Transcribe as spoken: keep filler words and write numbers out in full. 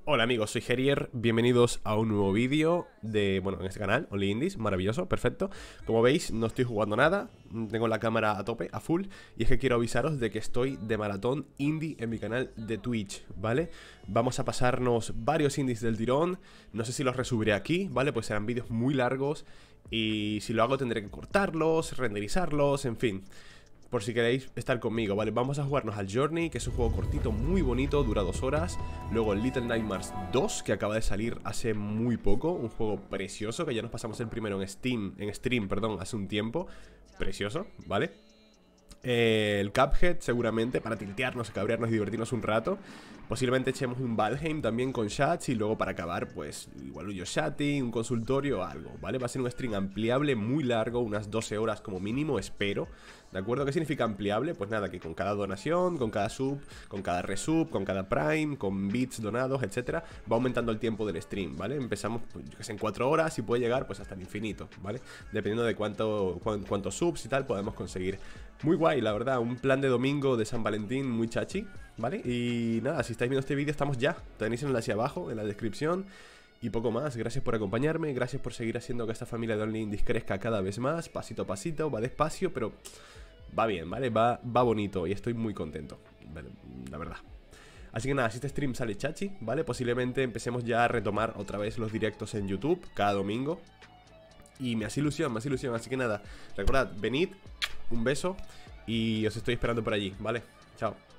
Hola amigos, soy Gerier, bienvenidos a un nuevo vídeo de, bueno, en este canal, Only Indies, maravilloso, perfecto. Como veis, no estoy jugando nada, tengo la cámara a tope, a full, y es que quiero avisaros de que estoy de maratón indie en mi canal de Twitch, ¿vale? Vamos a pasarnos varios indies del tirón, no sé si los resubiré aquí, ¿vale? Pues serán vídeos muy largos y si lo hago tendré que cortarlos, renderizarlos, en fin. Por si queréis estar conmigo, ¿vale? Vamos a jugarnos al Journey, que es un juego cortito, muy bonito, dura dos horas. Luego el Little Nightmares dos, que acaba de salir hace muy poco. Un juego precioso, que ya nos pasamos el primero en Steam, en stream, perdón, hace un tiempo. Precioso, ¿vale? Eh, el Cuphead, seguramente, para tiltearnos, cabrearnos y divertirnos un rato. Posiblemente echemos un Valheim también con chats. Y luego para acabar, pues, igual un Yoshati, un consultorio o algo, ¿vale? Va a ser un stream ampliable, muy largo, unas doce horas como mínimo, espero. ¿De acuerdo? ¿Qué significa ampliable? Pues nada, que con cada donación, con cada sub, con cada resub, con cada prime, con bits donados, etcétera, va aumentando el tiempo del stream, ¿vale? Empezamos, pues, yo que sé, en cuatro horas y puede llegar pues hasta el infinito, ¿vale? Dependiendo de cuánto, cu cuántos subs y tal podemos conseguir. Muy guay, la verdad, un plan de domingo de San Valentín muy chachi, ¿vale? Y nada, si estáis viendo este vídeo estamos ya, tenéis el enlace abajo, en la descripción. Y poco más, gracias por acompañarme, gracias por seguir haciendo que esta familia de Only Indies crezca cada vez más, pasito a pasito, va despacio, pero va bien, ¿vale? Va, va bonito y estoy muy contento, ¿vale? La verdad. Así que nada, si este stream sale chachi, ¿vale? Posiblemente empecemos ya a retomar otra vez los directos en YouTube cada domingo. Y me hace ilusión, me hace ilusión, así que nada, recordad, venid, un beso y os estoy esperando por allí, ¿vale? Chao.